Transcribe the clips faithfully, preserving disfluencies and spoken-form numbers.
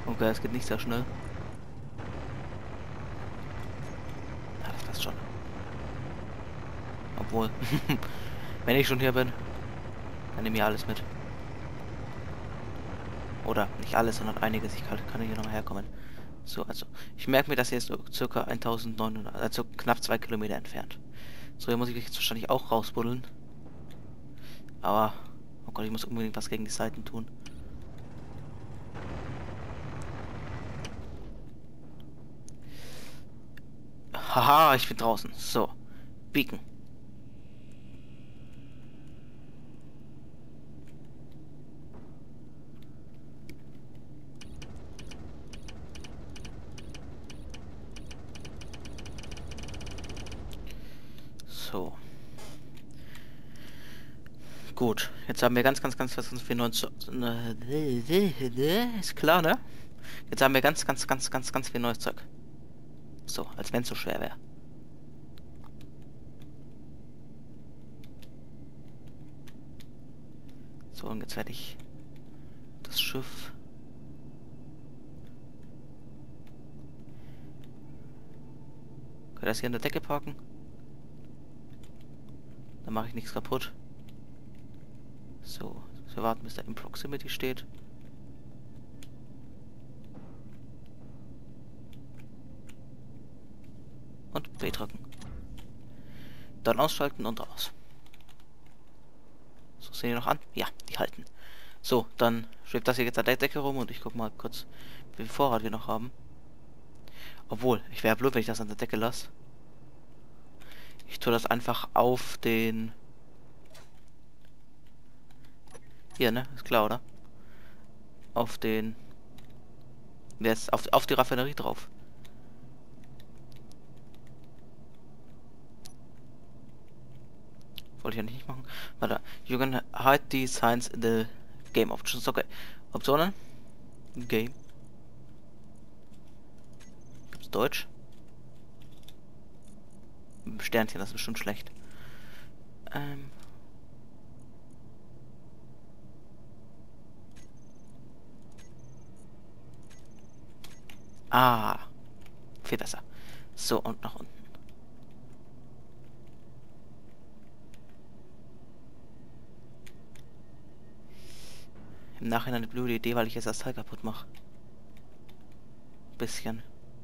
Okay, es geht nicht sehr schnell. Ja, das passt schon. Obwohl, wenn ich schon hier bin, dann nehme ich alles mit. Oder nicht alles, sondern einiges. Ich kann, kann hier nochmal herkommen. So, also, ich merke mir, dass hier ist so circa eintausendneunhundert, also knapp zwei Kilometer entfernt. So, hier muss ich mich jetzt wahrscheinlich auch rausbuddeln. Aber, oh Gott, ich muss unbedingt was gegen die Seiten tun. Haha, ich bin draußen. So, Beacon. So. Gut, jetzt haben wir ganz, ganz, ganz, ganz, ganz viel neues... Ist klar, ne? Jetzt haben wir ganz, ganz, ganz, ganz, ganz viel neues Zeug. So, als wenn es so schwer wäre. So, und jetzt werde ich das Schiff... Kann ich das hier an der Decke parken? Dann mache ich nichts kaputt. So, wir warten, bis der in Proximity steht. Und B drücken. Dann ausschalten und raus. So, sehen die noch an? Ja, die halten. So, dann schwebt das hier jetzt an der Decke rum und ich gucke mal kurz, wie viel Vorrat wir noch haben. Obwohl, ich wäre blöd, wenn ich das an der Decke lasse. Ich tue das einfach auf den... Hier, ne? Ist klar, oder? Auf den... Jetzt auf, auf die Raffinerie drauf. Wollte ich ja nicht machen. Warte. You can hide the signs in the game options. Okay. Optionen. Game. Gibt's Deutsch? Sternchen, das ist bestimmt schlecht. Ähm. Ah. Viel besser. So, und nach unten. Im Nachhinein eine blöde Idee, weil ich jetzt das Teil kaputt mache. Bisschen.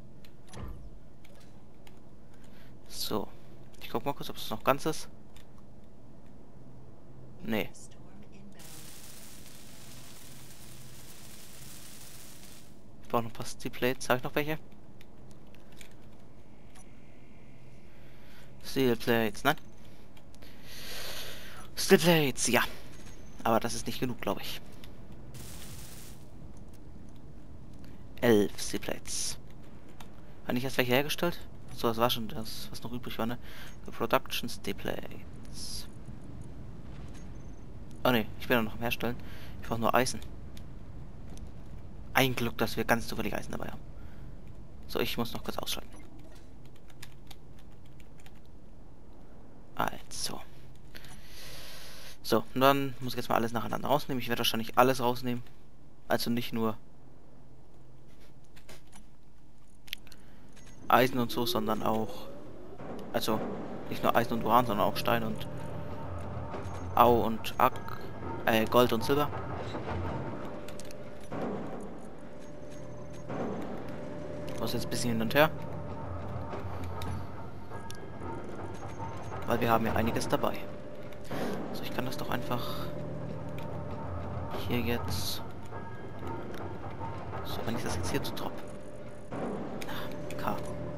So. Ich guck mal kurz, ob es noch ganz ist. Nee. Ich brauche noch ein paar Steel Plates. Habe ich noch welche? Steel Plates, nein? Steel Plates, ja. Aber das ist nicht genug, glaube ich. Elf Steel Plates. Habe ich erst welche hergestellt? So, das war schon das, was noch übrig war, ne? The Production Steel Plates. Oh ne, ich bin noch am Herstellen. Ich brauche nur Eisen. Ein Glück, dass wir ganz zufällig Eisen dabei haben. So, ich muss noch kurz ausschalten. Also. So, und dann muss ich jetzt mal alles nacheinander rausnehmen. Ich werde wahrscheinlich alles rausnehmen. Also nicht nur Eisen und so, sondern auch... Also, nicht nur Eisen und Uran, sondern auch Stein und Au und Ack, äh, Gold und Silber. Was jetzt ein bisschen hin und her. Weil wir haben ja einiges dabei. So, ich kann das doch einfach hier jetzt... So, wenn ich das jetzt hier zu top. K.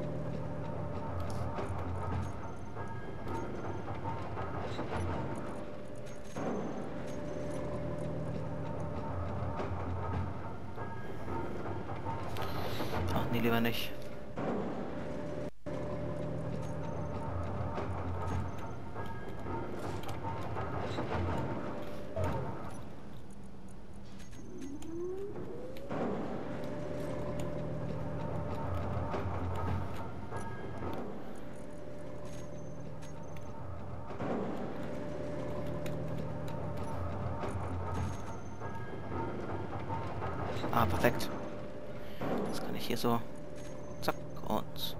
Ach nee, lieber nicht. Ah, perfekt. Das kann ich hier so. Zack und.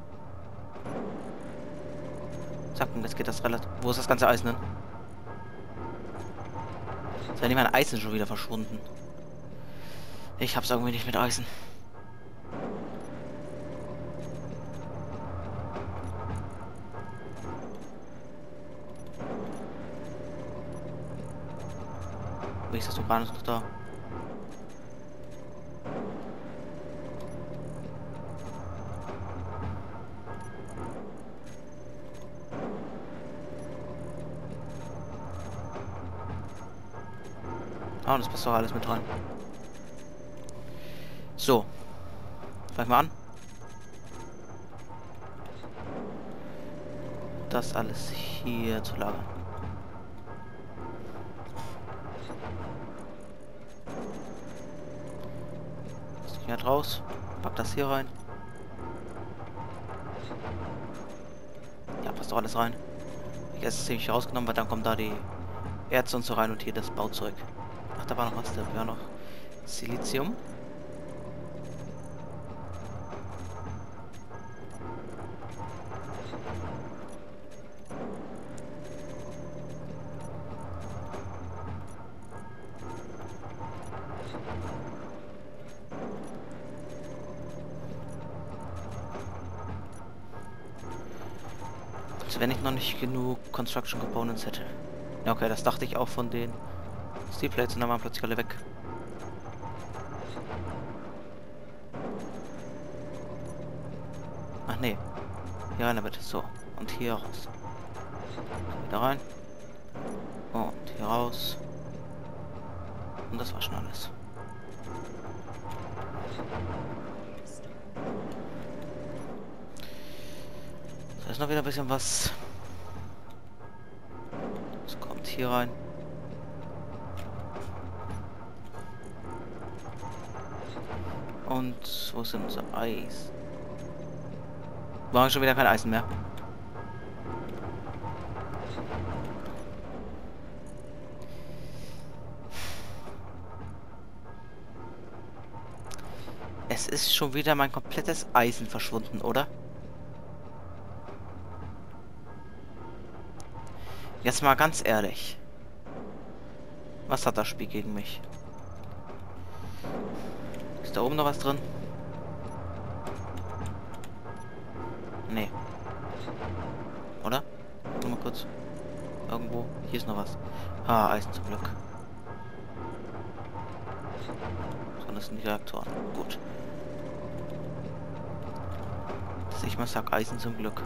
Zack, und jetzt geht das relativ. Wo ist das ganze Eisen denn? Ist ja nicht mein Eisen schon wieder verschwunden. Ich hab's irgendwie nicht mit Eisen. Wie ist das Uran ist noch da? Ah, und das passt doch alles mit rein. So. Fangen wir an. Das alles hier zu lagern. Das geht raus. Pack das hier rein. Ja, passt doch alles rein. Ich habe es ziemlich rausgenommen, weil dann kommt da die Erze und so rein und hier das Bauzeug. Ach, da war noch was, da war noch Silizium. Also wenn ich noch nicht genug Construction Components hätte. Ja, okay, das dachte ich auch von den Steel Plates und dann waren plötzlich alle weg. Ach nee. Hier rein damit. So. Und hier raus. Wieder rein. Und hier raus. Und das war schon alles. Da ist noch wieder ein bisschen was. Das kommt hier rein. Und wo ist denn unser Eis? War schon wieder kein Eisen mehr. Es ist schon wieder mein komplettes Eisen verschwunden, oder? Jetzt mal ganz ehrlich. Was hat das Spiel gegen mich? Ist da oben noch was drin? Nee. Oder? Nur mal kurz. Irgendwo. Hier ist noch was. Ah, Eisen zum Glück. So, das sind die Reaktoren. Gut. Dass ich mal sag, Eisen zum Glück.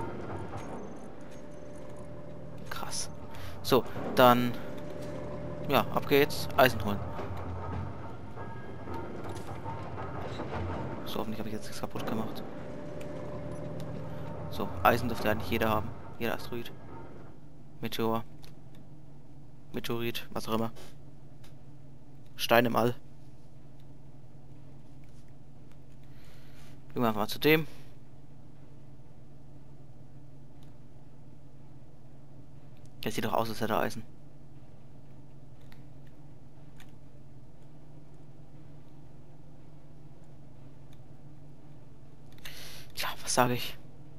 Krass. So, dann... Ja, ab geht's. Eisen holen. So, hoffentlich habe ich jetzt nichts kaputt gemacht. So, Eisen dürfte eigentlich jeder haben. Jeder Asteroid. Meteor. Meteorit, was auch immer. Stein im All. Gehen wir einfach mal zu dem. Der sieht doch aus, als hätte er Eisen. Tja, was sage ich?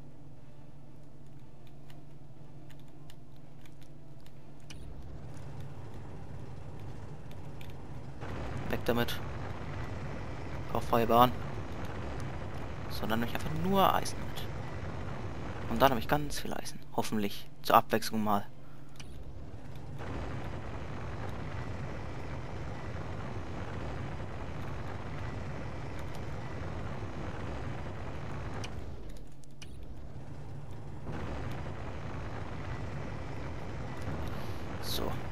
Weg damit. Auf freie Bahn. Sondern nämlich einfach nur Eisen mit. Und dann habe ich ganz viel Eisen. Hoffentlich. Zur Abwechslung mal. So.